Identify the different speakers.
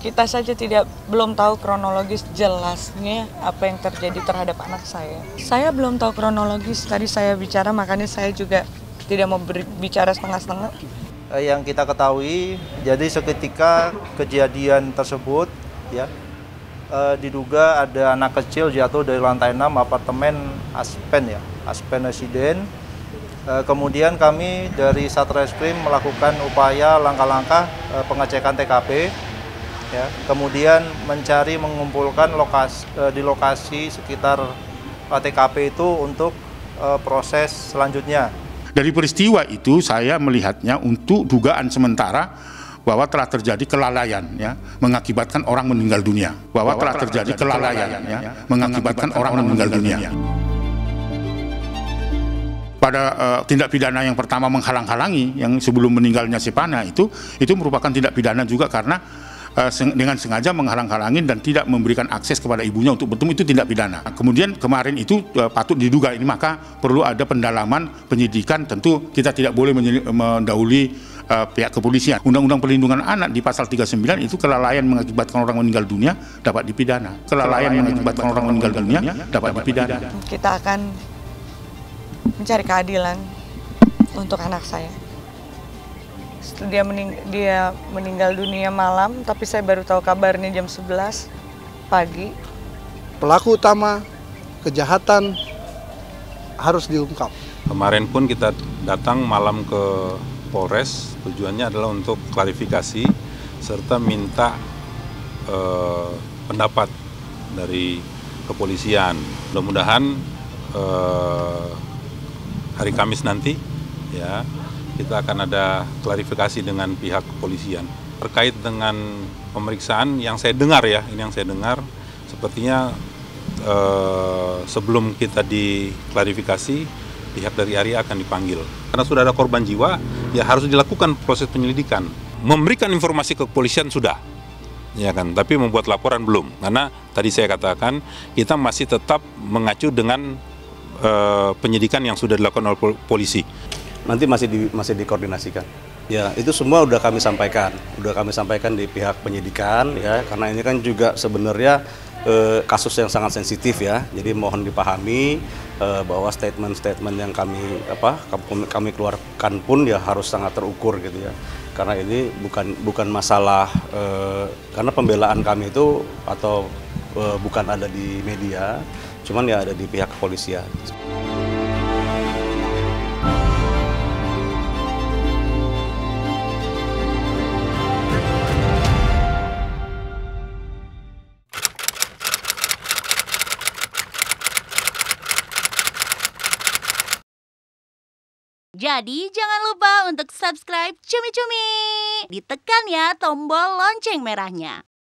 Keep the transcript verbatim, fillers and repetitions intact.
Speaker 1: Kita saja tidak belum tahu kronologis jelasnya apa yang terjadi terhadap anak saya. Saya belum tahu kronologis, tadi saya bicara makanya saya juga tidak mau berbicara setengah-setengah.
Speaker 2: Yang kita ketahui, jadi seketika kejadian tersebut, ya, eh, diduga ada anak kecil jatuh dari lantai enam apartemen Aspen, ya, Aspen Residen. Eh, kemudian kami dari Satreskrim melakukan upaya langkah-langkah eh, pengecekan T K P. Ya, kemudian mencari mengumpulkan lokasi, eh, di lokasi sekitar T K P itu untuk eh, proses selanjutnya.
Speaker 3: Dari peristiwa itu saya melihatnya untuk dugaan sementara bahwa telah terjadi kelalaian, ya, mengakibatkan orang meninggal dunia. Bahwa, bahwa telah terjadi kelalaian, ya, mengakibatkan orang meninggal dunia. Pada uh, tindak pidana yang pertama menghalang-halangi yang sebelum meninggalnya si Pana itu itu merupakan tindak pidana juga karena uh, seng dengan sengaja menghalang-halangi dan tidak memberikan akses kepada ibunya untuk bertemu, itu tindak pidana. Kemudian kemarin itu uh, patut diduga ini, maka perlu ada pendalaman penyidikan. Tentu kita tidak boleh mendahului uh, pihak kepolisian. Undang-Undang Perlindungan Anak di pasal tiga puluh sembilan itu kelalaian mengakibatkan orang meninggal dunia dapat dipidana. Kelalaian mengakibatkan orang meninggal dunia dapat dipidana.
Speaker 1: Kita akan mencari keadilan untuk anak saya. Dia, mening dia meninggal dunia malam, tapi saya baru tahu kabarnya jam sebelas pagi.
Speaker 4: Pelaku utama kejahatan harus diungkap.
Speaker 5: Kemarin pun kita datang malam ke Polres, tujuannya adalah untuk klarifikasi serta minta eh, pendapat dari kepolisian. Mudah-mudahan eh, hari Kamis nanti, ya, kita akan ada klarifikasi dengan pihak kepolisian terkait dengan pemeriksaan yang saya dengar, ya, ini yang saya dengar, sepertinya eh, sebelum kita diklarifikasi pihak dari A R I A akan dipanggil karena sudah ada korban jiwa, ya harus dilakukan proses penyelidikan. Memberikan informasi ke kepolisian sudah, ya kan, tapi membuat laporan belum, karena tadi saya katakan kita masih tetap mengacu dengan Uh, penyidikan yang sudah dilakukan oleh polisi.
Speaker 6: Nanti masih di, masih dikoordinasikan. Ya, itu semua udah kami sampaikan, udah kami sampaikan di pihak penyidikan, ya, karena ini kan juga sebenarnya uh, kasus yang sangat sensitif, ya. Jadi mohon dipahami uh, bahwa statement-statement yang kami apa kami keluarkan pun ya harus sangat terukur, gitu ya. Karena ini bukan bukan masalah uh, karena pembelaan kami itu atau uh, bukan ada di media, cuman ya ada di pihak kepolisian.
Speaker 7: Jadi jangan lupa untuk subscribe Cumi Cumi. Ditekan ya tombol lonceng merahnya.